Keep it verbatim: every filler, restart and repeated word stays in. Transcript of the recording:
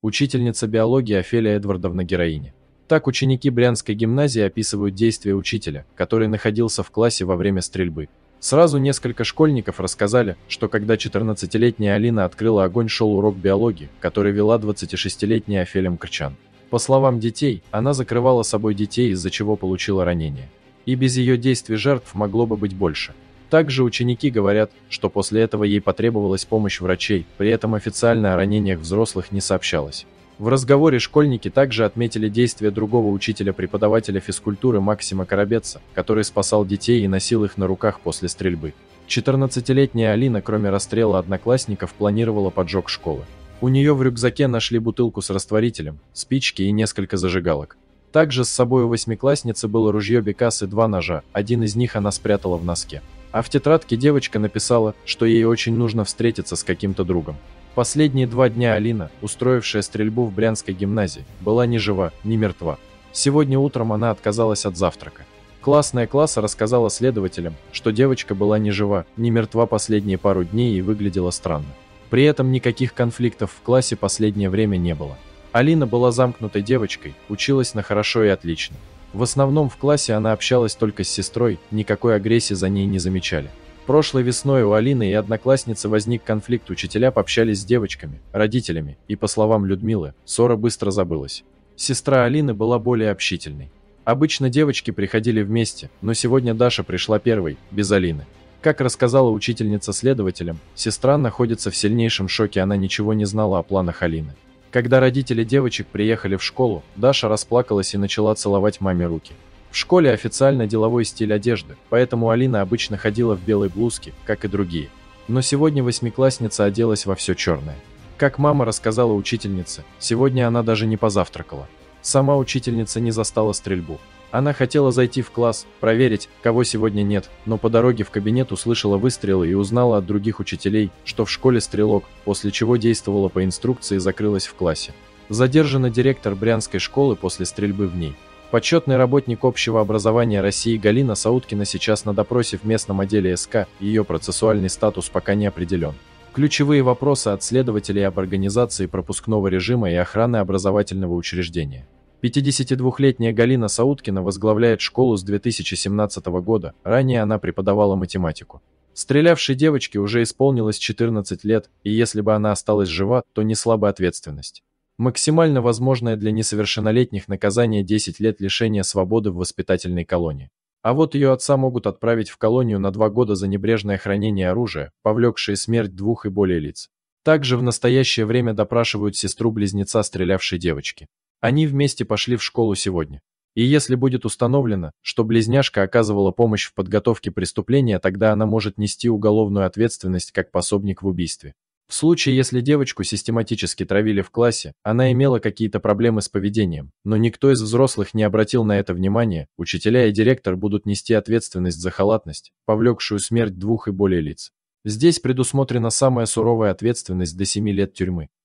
Учительница биологии Офелия Эдвардовна героиня. Так ученики Брянской гимназии описывают действия учителя, который находился в классе во время стрельбы. Сразу несколько школьников рассказали, что когда четырнадцатилетняя Алина открыла огонь, шел урок биологии, который вела двадцатишестилетняя Офелия Мкрчан. По словам детей, она закрывала собой детей, из-за чего получила ранение. И без ее действий жертв могло бы быть больше. Также ученики говорят, что после этого ей потребовалась помощь врачей, при этом официально о ранениях взрослых не сообщалось. В разговоре школьники также отметили действия другого учителя-преподавателя физкультуры Максима Коробеца, который спасал детей и носил их на руках после стрельбы. четырнадцатилетняя Алина, кроме расстрела одноклассников, планировала поджог школы. У нее в рюкзаке нашли бутылку с растворителем, спички и несколько зажигалок. Также с собой у восьмиклассницы было ружье Бекас и два ножа, один из них она спрятала в носке. А в тетрадке девочка написала, что ей очень нужно встретиться с каким-то другом. Последние два дня Алина, устроившая стрельбу в Брянской гимназии, была ни жива, ни мертва. Сегодня утром она отказалась от завтрака. Классная класса рассказала следователям, что девочка была ни жива, ни мертва последние пару дней и выглядела странно. При этом никаких конфликтов в классе последнее время не было. Алина была замкнутой девочкой, училась на хорошо и отлично. В основном в классе она общалась только с сестрой, никакой агрессии за ней не замечали. Прошлой весной у Алины и одноклассницы возник конфликт, учителя пообщались с девочками, родителями, и, по словам Людмилы, ссора быстро забылась. Сестра Алины была более общительной. Обычно девочки приходили вместе, но сегодня Даша пришла первой, без Алины. Как рассказала учительница следователям, сестра находится в сильнейшем шоке, она ничего не знала о планах Алины. Когда родители девочек приехали в школу, Даша расплакалась и начала целовать маме руки. В школе официально деловой стиль одежды, поэтому Алина обычно ходила в белой блузке, как и другие. Но сегодня восьмиклассница оделась во все черное. Как мама рассказала учительнице, сегодня она даже не позавтракала. Сама учительница не застала стрельбу. Она хотела зайти в класс, проверить, кого сегодня нет, но по дороге в кабинет услышала выстрелы и узнала от других учителей, что в школе стрелок, после чего действовала по инструкции и закрылась в классе. Задержана директор Брянской школы после стрельбы в ней. Почетный работник общего образования России Галина Сауткина сейчас на допросе в местном отделе СК, ее процессуальный статус пока не определен. Ключевые вопросы от следователей об организации пропускного режима и охраны образовательного учреждения. пятидесятидвухлетняя Галина Сауткина возглавляет школу с две тысячи семнадцатого года, ранее она преподавала математику. Стрелявшей девочке уже исполнилось четырнадцать лет, и если бы она осталась жива, то несла бы ответственность. Максимально возможное для несовершеннолетних наказание десять лет лишения свободы в воспитательной колонии. А вот ее отца могут отправить в колонию на два года за небрежное хранение оружия, повлекшее смерть двух и более лиц. Также в настоящее время допрашивают сестру-близнеца стрелявшей девочки. Они вместе пошли в школу сегодня. И если будет установлено, что близняшка оказывала помощь в подготовке преступления, тогда она может нести уголовную ответственность как пособник в убийстве. В случае, если девочку систематически травили в классе, она имела какие-то проблемы с поведением, но никто из взрослых не обратил на это внимания, учителя и директор будут нести ответственность за халатность, повлекшую смерть двух и более лиц. Здесь предусмотрена самая суровая ответственность до семи лет тюрьмы.